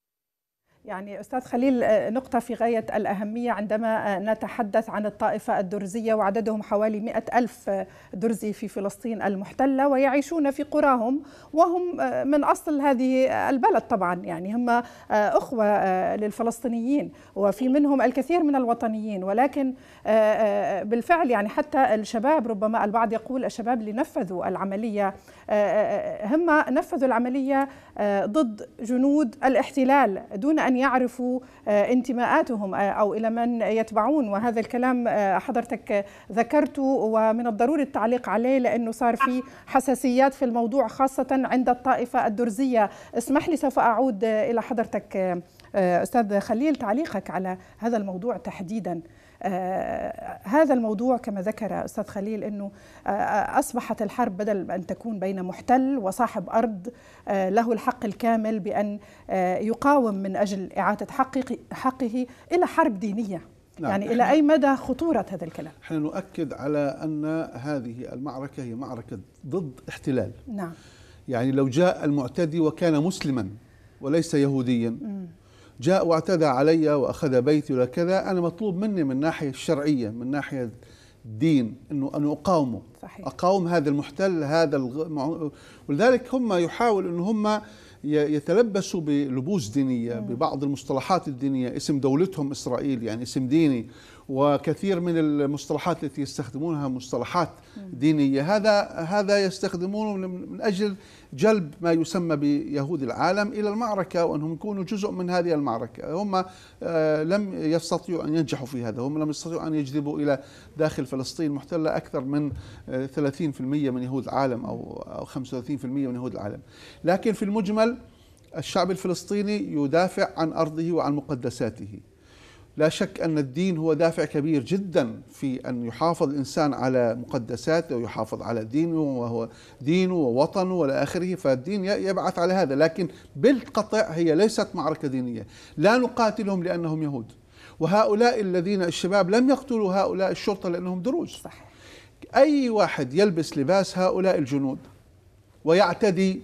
A: يعني أستاذ خليل، نقطة في غاية الأهمية عندما نتحدث عن الطائفة الدرزية وعددهم حوالي مئة ألف درزي في فلسطين المحتلة ويعيشون في قراهم وهم من أصل هذه البلد، طبعا يعني هم أخوة للفلسطينيين وفي منهم الكثير من الوطنيين، ولكن بالفعل يعني حتى الشباب، ربما البعض يقول الشباب اللي نفذوا العملية هم نفذوا العملية ضد جنود الاحتلال دون أن يعرفوا انتماءاتهم أو إلى من يتبعون، وهذا الكلام حضرتك ذكرته ومن الضروري التعليق عليه لأنه صار في حساسيات في الموضوع خاصة عند الطائفة الدرزية. اسمح لي سوف أعود إلى حضرتك أستاذ خليل تعليقك على هذا الموضوع تحديدا. آه هذا الموضوع كما ذكر أستاذ خليل أنه آه أصبحت الحرب بدل أن تكون بين محتل وصاحب أرض آه له الحق الكامل بأن آه يقاوم من أجل إعادة حقه, حقه إلى حرب دينية. نعم. يعني إلى أي مدى خطورة هذا الكلام؟
C: نحن نؤكد على أن هذه المعركة هي معركة ضد احتلال.
A: نعم.
C: يعني لو جاء المعتدي وكان مسلما وليس يهوديا م. جاء واعتدى علي وأخذ بيتي وكذا، أنا مطلوب مني من ناحية الشرعية من ناحية الدين أنه أنا أقاومه. صحيح. أقاوم هذا المحتل هذا الغ... ولذلك هم يحاول أن هم يتلبسوا بلبوس دينية م. ببعض المصطلحات الدينية، اسم دولتهم إسرائيل يعني اسم ديني، وكثير من المصطلحات التي يستخدمونها مصطلحات دينية. هذا هذا يستخدمونه من أجل جلب ما يسمى بيهود العالم إلى المعركة وأنهم يكونوا جزء من هذه المعركة. هم لم يستطيعوا أن ينجحوا في هذا، هم لم يستطيعوا أن يجذبوا إلى داخل فلسطين محتلة أكثر من ثلاثين بالمئة من يهود العالم أو خمسة وثلاثين بالمئة من يهود العالم. لكن في المجمل الشعب الفلسطيني يدافع عن أرضه وعن مقدساته. لا شك أن الدين هو دافع كبير جدا في أن يحافظ الإنسان على مقدساته ويحافظ على دينه وهو دينه ووطنه وإلى آخره، فالدين يبعث على هذا. لكن بالقطع هي ليست معركة دينية، لا نقاتلهم لأنهم يهود، وهؤلاء الذين الشباب لم يقتلوا هؤلاء الشرطة لأنهم دروز. صح. أي واحد يلبس لباس هؤلاء الجنود ويعتدي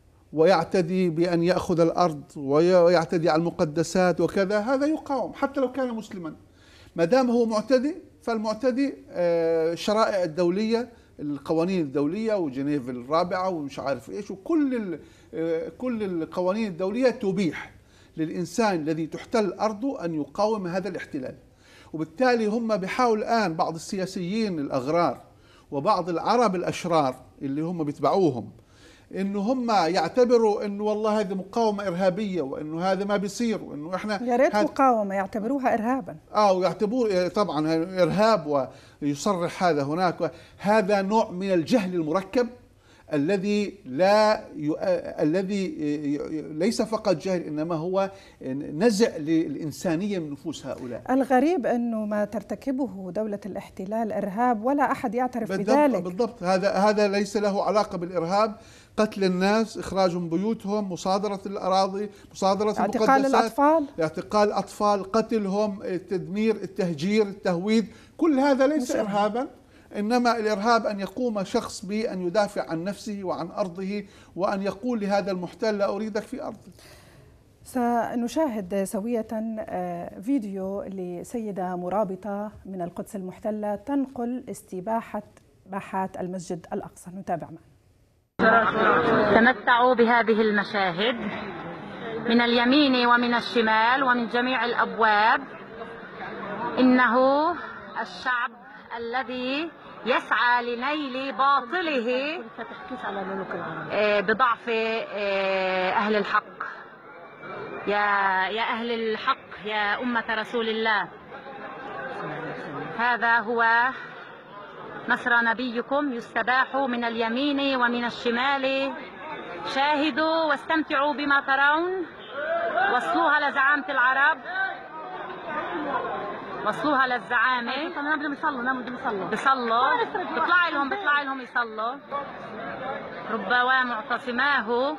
C: ويعتدي بأن يأخذ الأرض ويعتدي على المقدسات وكذا، هذا يقاوم حتى لو كان مسلما. ما دام هو معتدي، فالمعتدي الشرائع الدولية القوانين الدولية وجنيف الرابعة ومش عارف إيش، وكل كل القوانين الدولية تبيح للإنسان الذي تحتل أرضه أن يقاوم هذا الاحتلال. وبالتالي هم بيحاول الآن بعض السياسيين الأغرار وبعض العرب الأشرار اللي هم بيتبعوهم انه هم يعتبروا انه والله هذه مقاومه ارهابيه، وانه هذا ما بيصير، وانه احنا
A: يا ريت مقاومه، يعتبروها ارهابا. اه
C: ويعتبروا طبعا ارهاب، ويصرح هذا هناك. هذا نوع من الجهل المركب الذي لا ي... الذي ليس فقط جهل، انما هو نزع للانسانيه من نفوس هؤلاء.
A: الغريب انه ما ترتكبه دوله الاحتلال ارهاب ولا احد يعترف
C: بالضبط
A: بذلك.
C: بالضبط، هذا هذا ليس له علاقه بالارهاب. قتل الناس، اخراجهم بيوتهم، مصادره الاراضي، مصادره المقدسات،
A: اعتقال الاطفال،
C: اعتقال الاطفال، قتلهم، التدمير، التهجير، التهويد، كل هذا ليس ارهابا. إنما الإرهاب أن يقوم شخص بأن يدافع عن نفسه وعن أرضه، وأن يقول لهذا المحتل لا أريدك في أرضي.
A: سنشاهد سوية فيديو لسيدة مرابطة من القدس المحتلة تنقل استباحة باحات المسجد الأقصى. نتابع معا.
G: تمتعوا بهذه المشاهد من اليمين ومن الشمال ومن جميع الأبواب. إنه الشعب الذي يسعى لنيل باطله بضعف أهل الحق. يا يا أهل الحق، يا أمة رسول الله، هذا هو نصر نبيكم يستباح من اليمين ومن الشمال. شاهدوا واستمتعوا بما ترون. وصلوها لزعامة العرب، وصلوها للزعامة. نام بدهم يصلوا، نام بدهم يصلوا بيصلوا بيطلع لهم بيطلع لهم يصلوا. ربما معتصماه.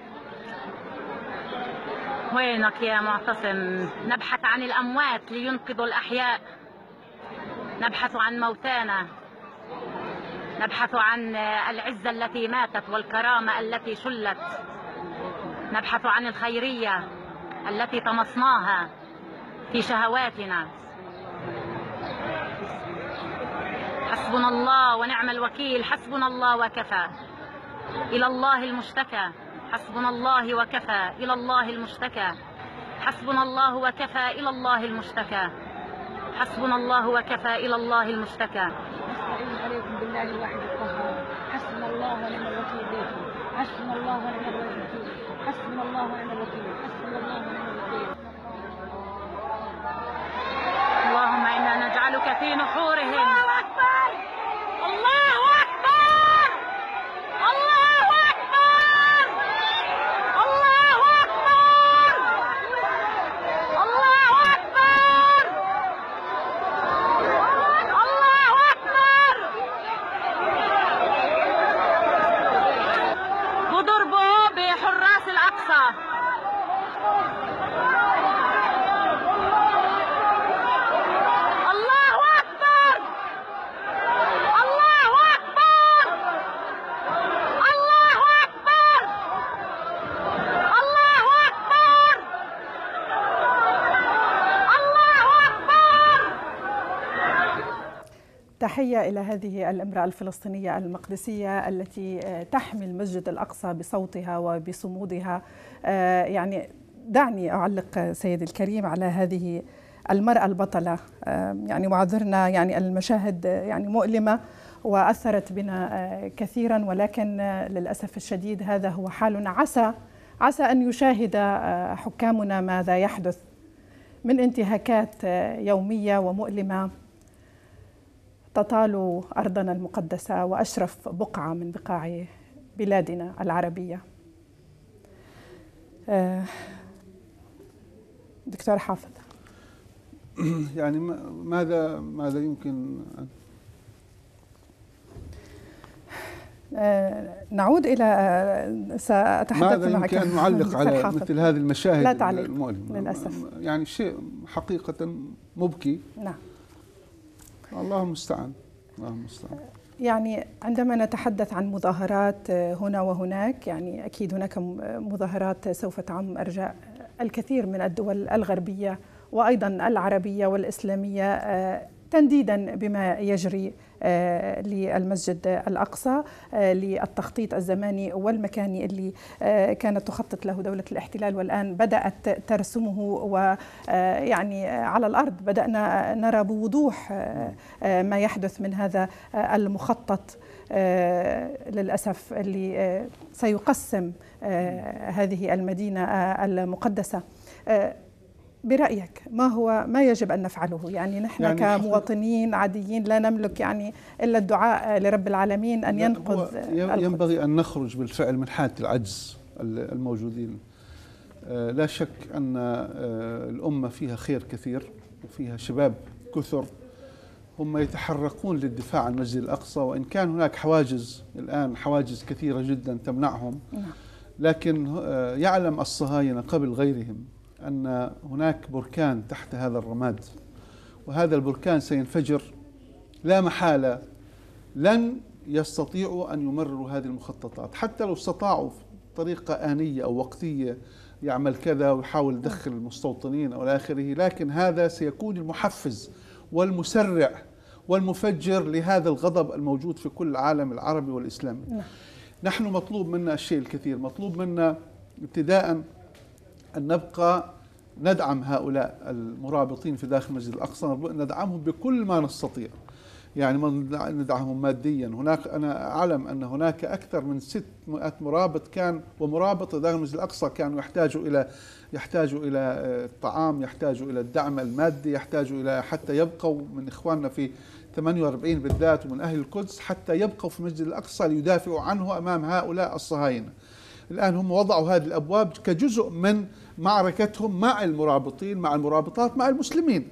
G: وينك يا معتصم؟ نبحث عن الأموات لينقذوا الأحياء، نبحث عن موتانا، نبحث عن العزة التي ماتت والكرامة التي شلت، نبحث عن الخيرية التي طمسناها في شهواتنا. حسبنا الله ونعم الوكيل، حسبنا الله وكفى، إلى الله المشتكى. حسبنا الله وكفى، إلى الله المشتكى. حسبنا الله وكفى، إلى الله المشتكى. حسبنا الله وكفى، إلى الله المشتكى.
H: نستعين عليكم بالله الواحد القهار. حسبنا الله ونعم الوكيل بكم. حسبنا الله ونعم الوكيل. حسبنا الله ونعم الوكيل. حسبنا الله ونعم الوكيل.
G: اللهم إنا نجعلك في نحورهم. الله أكبر، الله أكبر، الله أكبر، الله أكبر، الله أكبر، الله أكبر. وضربوا بحراس الأقصى.
A: تحية إلى هذه الامرأة الفلسطينية المقدسية التي تحمي المسجد الأقصى بصوتها وبصمودها. يعني دعني أعلق سيدي الكريم على هذه المرأة البطلة. يعني معذرنا، يعني المشاهد يعني مؤلمة وأثرت بنا كثيرا، ولكن للأسف الشديد هذا هو حالنا. عسى عسى أن يشاهد حكامنا ماذا يحدث من انتهاكات يومية ومؤلمة تطال أرضنا المقدسة وأشرف بقعة من بقاع بلادنا العربية. دكتور حافظ،
C: يعني ماذا ماذا يمكن أن
A: نعود إلى سأتحدث
C: ماذا
A: معك.
C: يمكن أن نعلق على مثل هذه المشاهد
A: لا تعليق
C: المؤلمة؟
A: للأسف
C: يعني شيء حقيقة مبكي.
A: نعم،
C: الله المستعان، الله المستعان.
A: يعني عندما نتحدث عن مظاهرات هنا وهناك، يعني أكيد هناك مظاهرات سوف تعم أرجاء الكثير من الدول الغربية وأيضا العربية والإسلامية تنديدا بما يجري للمسجد الأقصى، للتخطيط الزماني والمكاني اللي كانت تخطط له دولة الاحتلال والآن بدأت ترسمه، ويعني على الأرض بدأنا نرى بوضوح ما يحدث من هذا المخطط للأسف اللي سيقسم هذه المدينة المقدسة. برأيك ما هو ما يجب أن نفعله؟ يعني نحن يعني كمواطنين عاديين لا نملك يعني إلا الدعاء لرب العالمين أن ينقذ.
C: ينبغي أن نخرج بالفعل من حالة العجز الموجودين. لا شك أن الأمة فيها خير كثير وفيها شباب كثر هم يتحركون للدفاع عن المسجد الأقصى، وإن كان هناك حواجز الآن حواجز كثيرة جدا تمنعهم، لكن يعلم الصهاينة قبل غيرهم أن هناك بركان تحت هذا الرماد، وهذا البركان سينفجر لا محالة. لن يستطيعوا أن يمرروا هذه المخططات، حتى لو استطاعوا بطريقة آنية أو وقتية يعمل كذا ويحاول يدخل المستوطنين أو آخره، لكن هذا سيكون المحفز والمسرع والمفجر لهذا الغضب الموجود في كل العالم العربي والإسلامي. نحن مطلوب منا الشيء الكثير، مطلوب منا ابتداء أن نبقى ندعم هؤلاء المرابطين في داخل المسجد الأقصى، ندعمهم بكل ما نستطيع، يعني ندعمهم ماديا. هناك أنا أعلم أن هناك أكثر من ستمائة مرابط كان ومرابط داخل المسجد الأقصى كانوا يحتاجوا إلى يحتاجوا إلى الطعام، يحتاجوا إلى الدعم المادي، يحتاجوا إلى حتى يبقوا من إخواننا في ثمانية وأربعين بالذات ومن أهل القدس حتى يبقوا في المسجد الأقصى ليدافعوا عنه أمام هؤلاء الصهاينة. الآن هم وضعوا هذه الأبواب كجزء من معركتهم مع المرابطين مع المرابطات مع المسلمين.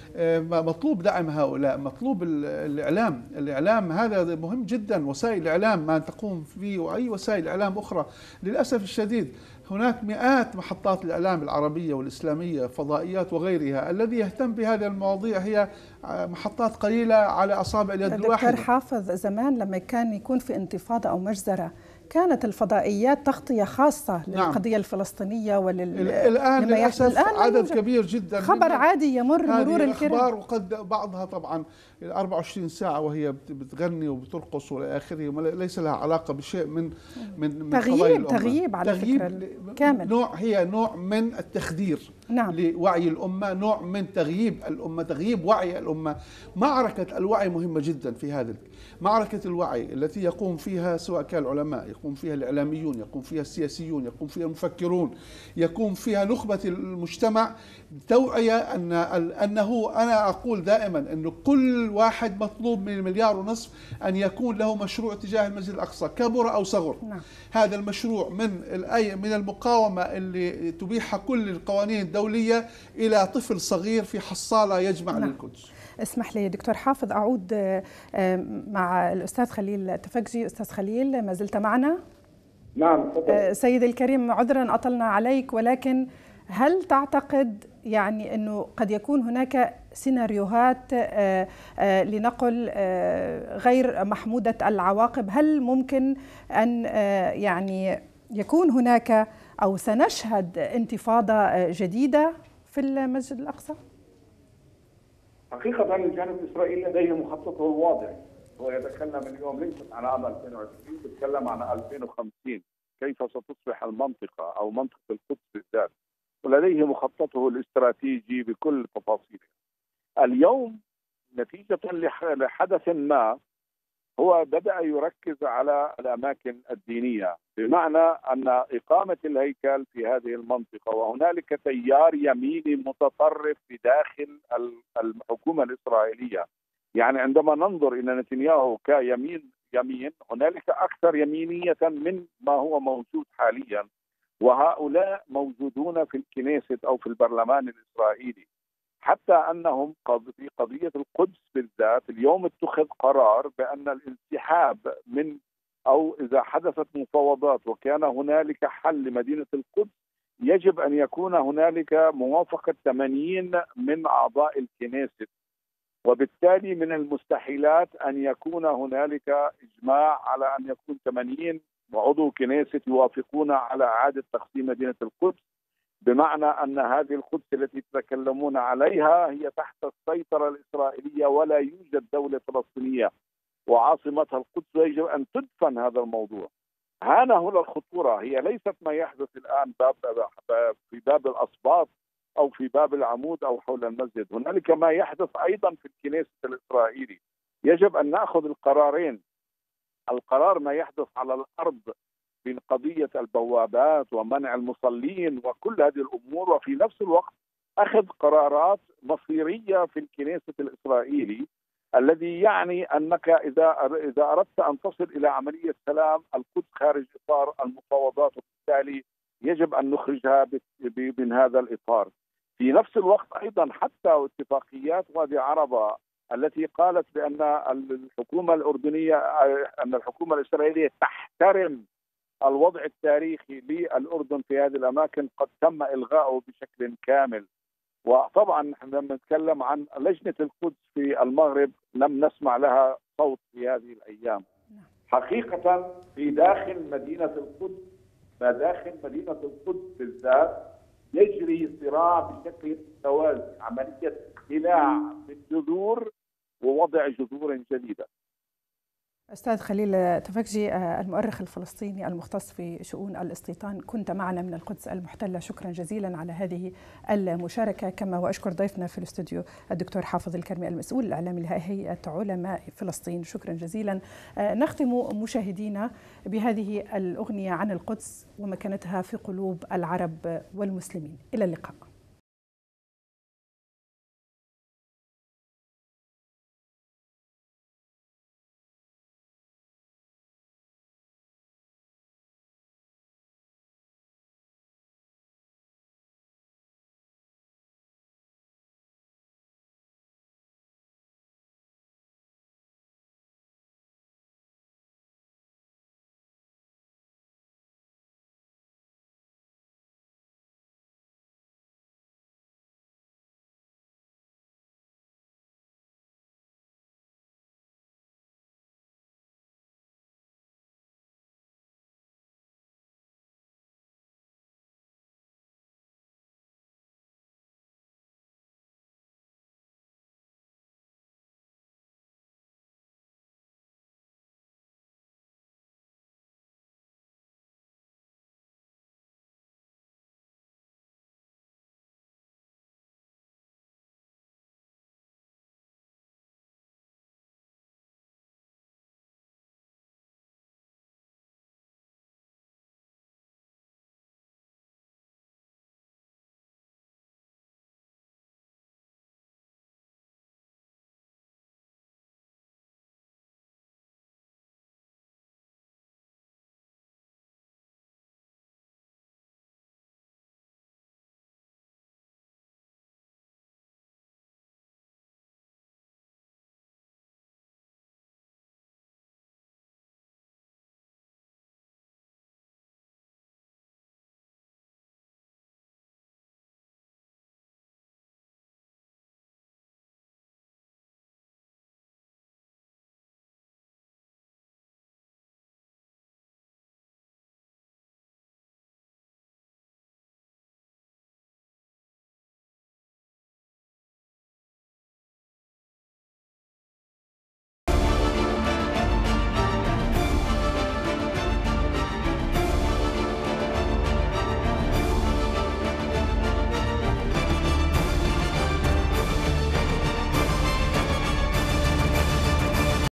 C: مطلوب دعم هؤلاء، مطلوب الإعلام. الإعلام هذا مهم جدا، وسائل الإعلام ما تقوم فيه وأي وسائل إعلام أخرى. للأسف الشديد هناك مئات محطات الإعلام العربية والإسلامية، فضائيات وغيرها، الذي يهتم بهذه المواضيع هي محطات قليلة على أصابع اليد الواحدة.
A: دكتور حافظ، زمان لما كان يكون في انتفاضة أو مجزرة كانت الفضائيات تغطية خاصة للقضية نعم. الفلسطينية ولل
C: الآن للأسف الآن عدد كبير جدا
A: خبر عادي يمر مرور الكرام،
C: وقد بعضها طبعا أربعة وعشرين ساعة وهي بتغني وبترقص والى آخره، ليس لها علاقة بشيء من من من
A: تغييب تغييب على فكرة كامل.
C: نوع هي نوع من التخدير
A: نعم.
C: لوعي الأمة، نوع من تغييب الأمة، تغييب وعي الأمة. معركة الوعي مهمة جدا في هذا. معركة الوعي التي يقوم فيها سواء كان العلماء، يقوم فيها الإعلاميون، يقوم فيها السياسيون، يقوم فيها المفكرون، يقوم فيها نخبة المجتمع، توعية أن أنه أنا أقول دائما أنه كل واحد مطلوب من المليار ونصف أن يكون له مشروع تجاه المسجد الأقصى كبر أو صغر.
A: نعم.
C: هذا المشروع من الأي من المقاومة اللي تبيحها كل القوانين الدولية إلى طفل صغير في حصالة يجمع نعم. للقدس.
A: اسمح لي دكتور حافظ أعود مع الأستاذ خليل تفكجي. أستاذ خليل ما زلت معنا؟
E: نعم.
A: سيدي الكريم، عذرا أطلنا عليك، ولكن هل تعتقد يعني أنه قد يكون هناك سيناريوهات لنقل غير محمودة العواقب؟ هل ممكن أن يعني يكون هناك أو سنشهد انتفاضة جديدة في المسجد الأقصى؟
E: حقيقة الجانب الإسرائيلي لديه مخططه الواضح. هو يتكلم اليوم ليس عن عام ألفين وعشرين، يتكلم عن ألفين وخمسين، كيف ستصبح المنطقة أو منطقة القدس بالذات، ولديه مخططه الاستراتيجي بكل تفاصيله. اليوم نتيجة لحدث ما هو بدأ يركز على الأماكن الدينية، بمعنى أن إقامة الهيكل في هذه المنطقة، وهنالك تيار يميني متطرف في داخل الحكومة الإسرائيلية. يعني عندما ننظر إلى نتنياهو كيمين يمين، هنالك أكثر يمينية من ما هو موجود حاليا، وهؤلاء موجودون في الكنيست أو في البرلمان الإسرائيلي. حتى أنهم في قضية القدس بالذات اليوم اتخذ قرار بأن الانسحاب من أو إذا حدثت مفاوضات وكان هنالك حل لمدينة القدس يجب أن يكون هنالك موافقة ثمانين من أعضاء الكنيست، وبالتالي من المستحيلات أن يكون هنالك إجماع على أن يكون ثمانين عضو كنيست يوافقون على إعادة تقسيم مدينة القدس، بمعنى أن هذه القدس التي تتكلمون عليها هي تحت السيطرة الإسرائيلية ولا يوجد دولة فلسطينية. وعاصمتها القدس، ويجب أن تدفن هذا الموضوع. هنا هنا الخطورة، هي ليست ما يحدث الآن باب في باب الأسباط أو في باب العمود أو حول المسجد، هنالك ما يحدث أيضا في الكنيسة الإسرائيلي. يجب أن نأخذ القرارين، القرار ما يحدث على الأرض من قضية البوابات ومنع المصلين وكل هذه الأمور، وفي نفس الوقت أخذ قرارات مصيرية في الكنيسة الإسرائيلي، الذي يعني أنك إذا إذا أردت أن تصل إلى عملية سلام القدس خارج إطار المفاوضات، وبالتالي يجب أن نخرجها من هذا الإطار. في نفس الوقت أيضا حتى اتفاقيات وادي عربة التي قالت بأن الحكومة الأردنية أن الحكومة الإسرائيلية تحترم الوضع التاريخي للأردن في هذه الأماكن، قد تم إلغاؤه بشكل كامل. وطبعا نحن لما نتكلم عن لجنة القدس في المغرب لم نسمع لها صوت في هذه الأيام. حقيقة في داخل مدينة القدس، ما داخل مدينة القدس بالذات يجري صراع بشكل متوازي، عملية اقتلاع بالجذور ووضع جذور جديدة.
A: أستاذ خليل تفكجي، المؤرخ الفلسطيني المختص في شؤون الاستيطان، كنت معنا من القدس المحتلة، شكرا جزيلا على هذه المشاركة. كما وأشكر ضيفنا في الاستوديو الدكتور حافظ الكرمي المسؤول الإعلامي لهيئة علماء فلسطين، شكرا جزيلا. نختم مشاهدينا بهذه الأغنية عن القدس ومكانتها في قلوب العرب والمسلمين. إلى اللقاء.